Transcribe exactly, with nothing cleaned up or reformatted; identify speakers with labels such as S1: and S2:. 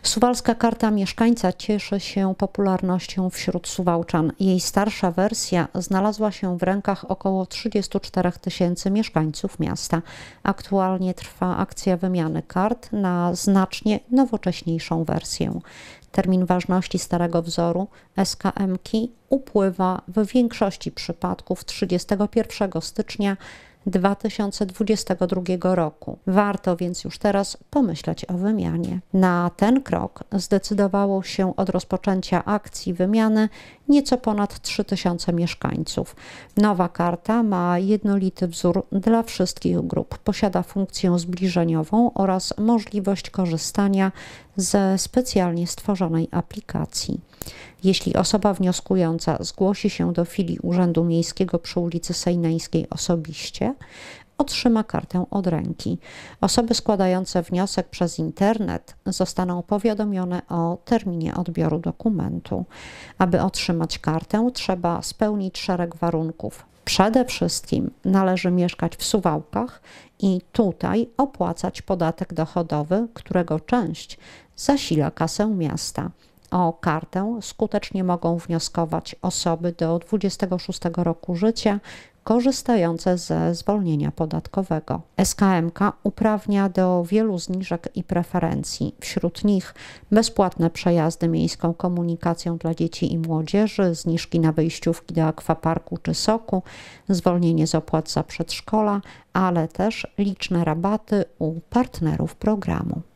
S1: Suwalska Karta Mieszkańca cieszy się popularnością wśród Suwałczan. Jej starsza wersja znalazła się w rękach około trzydziestu czterech tysięcy mieszkańców miasta. Aktualnie trwa akcja wymiany kart na znacznie nowocześniejszą wersję. Termin ważności starego wzoru S K M-ki upływa w większości przypadków trzydziestego pierwszego stycznia dwa tysiące dwudziestego drugiego roku. Warto więc już teraz pomyśleć o wymianie. Na ten krok zdecydowało się od rozpoczęcia akcji wymiany nieco ponad trzy tysiące mieszkańców. Nowa karta ma jednolity wzór dla wszystkich grup. Posiada funkcję zbliżeniową oraz możliwość korzystania ze specjalnie stworzonej aplikacji. Jeśli osoba wnioskująca zgłosi się do filii Urzędu Miejskiego przy ulicy Sejneńskiej osobiście, otrzyma kartę od ręki. Osoby składające wniosek przez internet zostaną powiadomione o terminie odbioru dokumentu. Aby otrzymać kartę, trzeba spełnić szereg warunków. Przede wszystkim należy mieszkać w Suwałkach i tutaj opłacać podatek dochodowy, którego część zasila kasę miasta. O kartę skutecznie mogą wnioskować osoby do dwudziestego szóstego roku życia korzystające ze zwolnienia podatkowego. S K M-ka uprawnia do wielu zniżek i preferencji. Wśród nich bezpłatne przejazdy miejską komunikacją dla dzieci i młodzieży, zniżki na wyjściówki do akwaparku czy soku, zwolnienie z opłat za przedszkola, ale też liczne rabaty u partnerów programu.